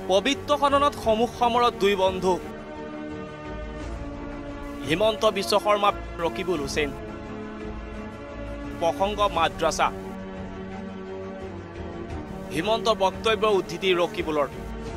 পবিত্ৰ সদনত সমুখ সমৰত দুই বন্ধু হিমন্ত বিশ্ব শৰ্মা ৰকিবুল হুছেইন প্ৰসংগ মাদ্ৰাছা হিমন্ত বক্তব্য উদ্ধৃতি ৰকিবুলৰ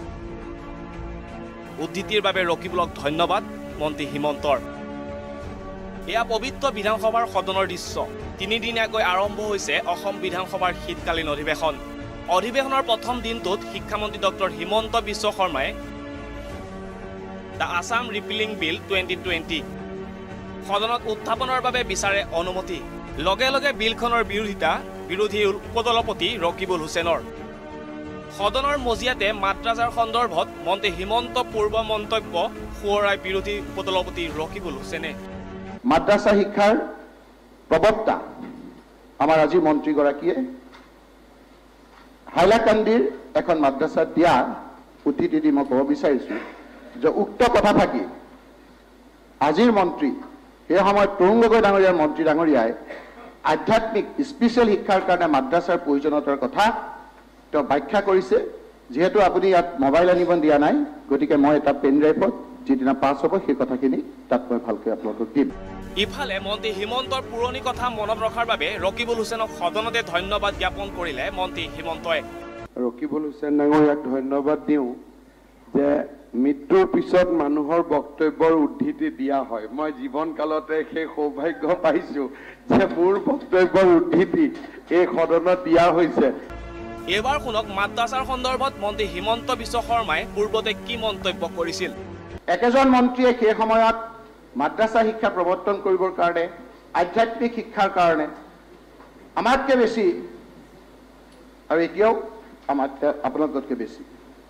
উদ্ধৃতিৰ বাবে ৰকিবুলক ধন্যবাদ মন্ত্ৰী হিমন্তৰ এয়া পবিত্ৰ বিধানসভাৰ সদনৰ দৃশ্য তিনিদিনীয়াকৈ আৰম্ভ হৈছে অসম বিধানসভাৰ শীতকালীন অধিৱেশন অধিৱেশনৰ প্ৰথম দিনটোত শিক্ষামন্ত্ৰী ডক্টৰ হিমন্ত বিশ্ব শৰ্মাই দ্য আসাম ৰিপিলিং বিল 2020 সদনত উত্থাপনৰ বাবে বিচাৰে অনুমতি লগে লগে বিলখনৰ বিৰোধী উপদলপতি ৰকিবুল হুছেইনৰ সদনৰ মজিয়াতে মাদ্ৰাছাৰ সন্দৰ্ভত মন্ত্ৰী হিমন্ত পূৰ্ব মন্তব্য সোঁৱৰাই বিৰোধী উপদলপতি ৰকিবুল হুছেইনে মাদ্ৰাছা শিক্ষাৰ প্ৰবক্তা আমাৰ আজি মন্ত্ৰীগৰাকীয়ে হাইলাকান্দিৰ এখন মাদ্ৰাছাত দিয়া উদ্ধৃতি দি মই ক'ব বিচাৰিছোঁ যে উক্ত কথা থাকি আজিৰ মন্ত্ৰী সেই সময়ত তৰুণ গগৈ ডাঙৰীয়াৰ মন্ত্ৰী ডাঙৰীয়াই আধ্যাত্মিক স্পেচিয়েল শিক্ষাৰ কাৰণে মাদ্ৰাছাৰ প্ৰয়োজনীয়তাৰ কথা তেওঁ ব্যাখ্যা কৰিছে যেহেতু আপুনি ইয়াত মোবাইল আনিব দিয়া নাই গতিকে মই এটা পেন ড্ৰাইভত যিদিনা পাছ হ'ব সেই কথাখিনি তাত মই ভালকৈ আপোনালোকক দিম ইফালে মন্ত্ৰী হিমন্তৰ পুৰণি কথা মনত ৰখাৰ বাবে ৰকিবুল হুছেইনক সদনতে ধন্যবাদ জ্ঞাপন কৰিলে মন্ত্ৰী হিমন্তই ৰকিবুল হুছেইন ডাঙৰীয়াক ধন্যবাদ দিওঁ যে মৃত্যুৰ পিছত মানুহৰ বক্তব্যৰ উদ্ধৃতি দিয়া হয় মই জীৱনকালতে সেই সৌভাগ্য পাইছোঁ যে মোৰ বক্তব্যৰ উদ্ধৃতি এই সদনত দিয়া হৈছে এইবাৰ শুনক মাদ্ৰাছাৰ সন্দৰ্ভত মন্ত্ৰী হিমন্ত বিশ্ব শৰ্মাই পূৰ্বতে কি মন্তব্য কৰিছিল একেজন মন্ত্ৰীয়ে সেই সময়ত মাদ্ৰাছা শিক্ষা প্ৰৱৰ্তন কৰিবৰ কাৰণে আধ্যাত্মিক শিক্ষাৰ কাৰণে আমাতকৈ বেছি আৰু এতিয়াও আপোনালোকতকৈ বেছি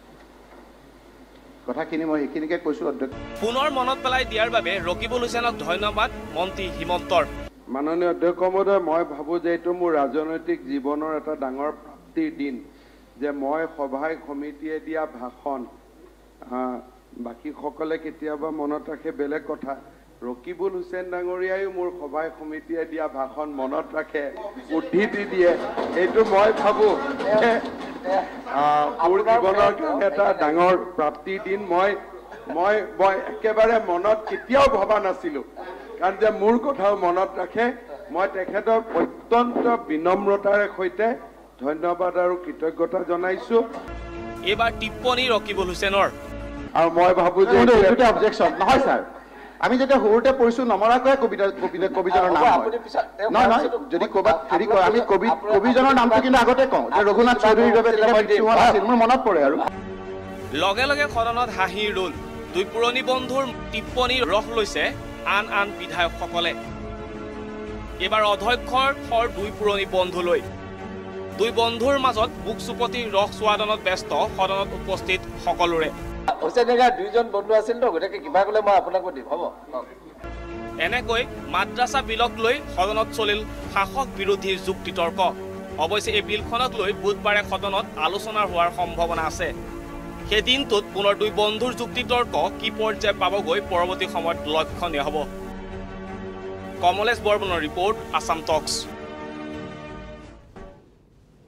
কথাখিনি মই সেইখিনিকে কৈছোঁ অধ্যক্ষ পুনৰ মনত পেলাই দিয়াৰ বাবে ৰকিবুল হুছেইনক ধন্যবাদ মন্ত্ৰী হিমন্তৰ মাননীয় অধ্যক্ষ মহোদয় মই ভাবোঁ যে এইটো মোৰ ৰাজনৈতিক জীৱনৰ এটা ডাঙৰ প্ৰাপ্তিৰ দিন যে মই সভাই সমিতিয়ে দিয়া ভাষণ বাকীসকলে কেতিয়াবা মনত ৰাখে বেলেগ কথা ৰকিবুল হুছেইন ডাঙৰীয়াইও মোৰ সভাই সমিতিয়ে দিয়া ভাষণ মনত ৰাখে উদ্ধৃতি দিয়ে এইটো মই ভাবোঁ মোৰ জীৱনৰ কাৰণে এটা ডাঙৰ প্ৰাপ্তিৰ দিন মই একেবাৰে মনত কেতিয়াও ভবা নাছিলোঁ কাৰণ যে মোৰ কথাও মনত ৰাখে মই তেখেতক অত্যন্ত বিনম্ৰতাৰে সৈতে ধন্যবাদ আৰু কৃতজ্ঞতা জনাইছোঁ এইবাৰ টিপ্পনী ৰকিবুল হুছেইনৰ আৰু মই ভাবোঁ যে এইটো অবজেকশ্যন নহয় ছাৰ আমি যেতিয়া সৰুতে পঢ়িছোঁ নমৰাকৈ কবিজনৰ নাম নহয় নহয় যদি ক'ৰবাত হেৰি কয় আমি কবিজনৰ নামটো কিন্তু আগতে কওঁ যে ৰঘুনাথ চৌধুৰীৰ বাবে আছিল মোৰ মনত পৰে আৰু লগে লগে সদনত হাঁহিৰ ৰোল দুই পুৰণি বন্ধুৰ টিপ্পনী ৰস লৈছে আন বিধায়কসকলে এইবাৰ অধ্যক্ষৰ খৰ দুই পুৰণি বন্ধুলৈ দুই বন্ধুৰ মাজত বুক চুপতি ৰস সোৱাদনত ব্যস্ত সদনত উপস্থিত সকলোৰে দুইজন বন্ধু আছিল ন গতিকে কিবা ক'লে মই আপোনাক দিম হ'ব এনেকৈ মাদ্ৰাছা বিলক লৈ সদনত চলিল শাসক বিৰোধীৰ যুক্তিতৰ্ক অৱশ্যে এই বিলখনক লৈ বুধবাৰে সদনত আলোচনা হোৱাৰ সম্ভাৱনা আছে সেই দিনটোত পুনৰ দুই বন্ধুৰ যুক্তিতৰ্ক কি পৰ্যায় পাবগৈ পৰৱৰ্তী সময়ত লক্ষণীয় হ'ব কমলেশ বৰ্মনৰ ৰিপৰ্ট আসাম টক্স